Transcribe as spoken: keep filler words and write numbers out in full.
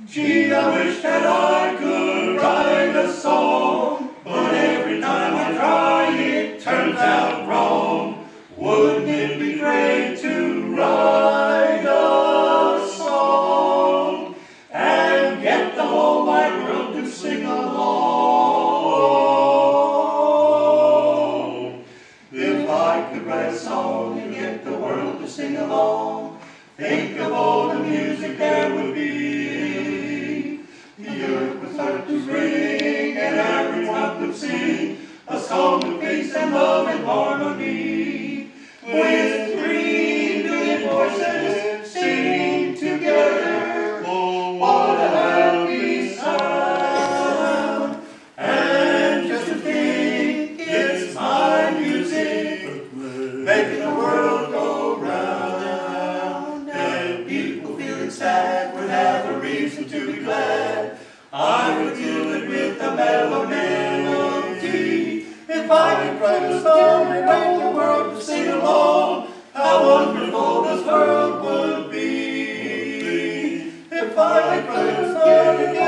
Gee, I wish that I could write a song, but every time I try it turns out wrong. Wouldn't it be great to write a song and get the whole wide world to sing along? If I could write a song and get the world to sing along, think of all the music there would be. The earth would start to ring and everyone would sing a song of peace and love and harmony. With three million voices singing together, oh, what a happy sound. And just to think, it's my music making the world go round. And people feeling sad would have a reason to be glad. I would do it with a mellow melody. If I could write a song and make the world to sing along, how wonderful this world would be. If I could write a song and